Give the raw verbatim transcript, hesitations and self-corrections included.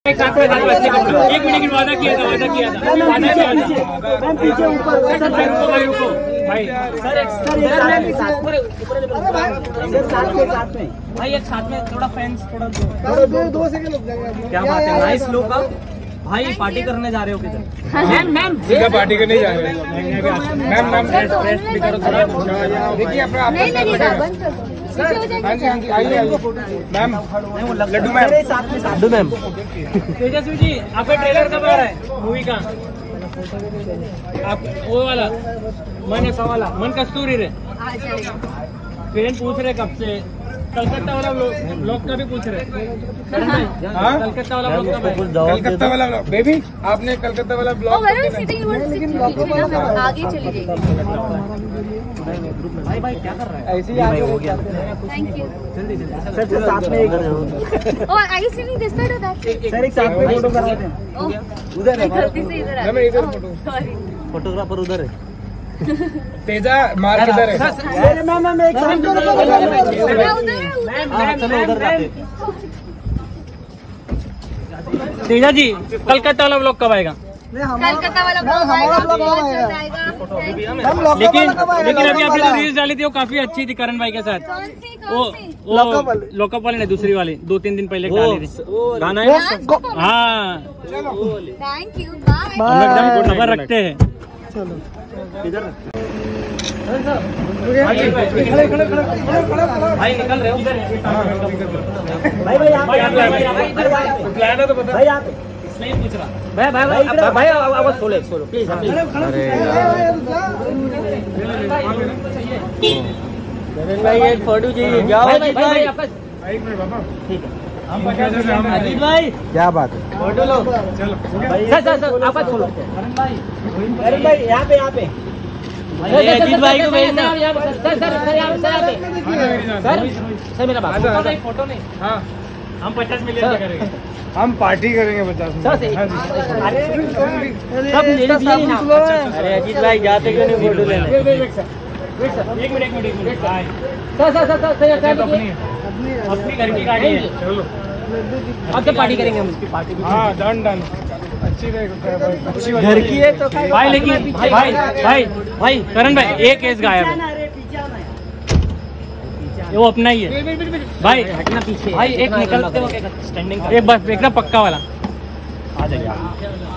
एक साथ में एक मिनट की वादा किया था वादा किया था वादा किया था पीछे ऊपर भाई सर एक साथ में भाई एक साथ में थोड़ा फैंस थोड़ा दो सेकंड लग जाएगा। क्या बात है नाइस लुक भाई पार्टी करने जा रहे हो किधर? मैम मैम सीधा पार्टी करने जा रहे हैं मैम मैम रेस्ट भी करो थोड़ा देखिए अपना नहीं नहीं हाँ जी हाँ जी आइए आइए ma'am Laddu ma'am Laddu ma'am Tejaswi ji आपका ट्रेलर कब आ रहा है मूवी का? आप वो वाला मन ऐसा वाला मन कस्तूरी रे फ्रेंड पूछ रहे कब से कलकत्ता वाला ब्लॉग का भी पूछ रहे कलकत्ता वाला ब्लॉग का कलकत्ता वाला ब्लॉग बेबी आपने कलकत्ता वाला ब्लॉग आगे चली जाएगी। भाई भाई क्या कर रहा है ऐसे ही आगे हो गया। थैंक यू जल्दी जल्दी सर साथ में एक ओह आई सी नहीं दिस साइड और दैट सर एक साथ में फोटो कराते हैं उधर है गलती से इधर आ मैं इधर फोटो सॉरी फोटोग्राफर उधर है तेजा मार किधर है अरे मैम मैम एक काम करो चलो उधर जाते तेजा जी कलकत्ता वाला ब्लॉग कब आएगा? कलकत्ता वाला ब्लॉग आएगा लेकिन लेकिन अभी आपने जो रील्स डाली थी वो काफी अच्छी थी करण भाई के साथ। वो लॉकअप वाली नहीं दूसरी वाली दो तीन दिन पहले डाली थी गाना है हाँ थैंक यू बाय हम एकदम खबर रखते हैं। चलो इधर भाई निकल रहे उधर भाई भाई प्लान है तो बता भाई आप इसलिए पूछ रहा भाई भाई भाई भाई आवाज सोलो सोलो प्लीज प्लीज अरे भाई एक फोटो चाहिए जाओ भाई भाई आपका एक मिनट बाबा ठीक है हम अजीत भाई क्या बात है फोटो लो चलो सर सर सर आपका छोड़ो अरुण भाई अरुण भाई यहाँ पे यहाँ पे अजीत भाई को भेजना सर सर सर यहाँ पे सर सर मेरा बात फोटो नहीं हाँ हम पचास मिलियन करेंगे हम पार्टी करेंगे पचास मिलियन अरे अजीत भाई जाते क्यों नहीं फोटो लेने एक मिनट एक minute sir sir sir sir अपनी घर की गाड़ी है चलो अब तो पार्टी करेंगे हम इसकी पार्टी हाँ डन डन अच्छी अच्छी घर की है तो भाई लेकिन भाई भाई भाई भाई करण भाई एक केस गायब है वो अपना ही है भाई हटना पीछे भाई एक निकलते हो स्टैंडिंग एक बस एक ना पक्का वाला आ जाइए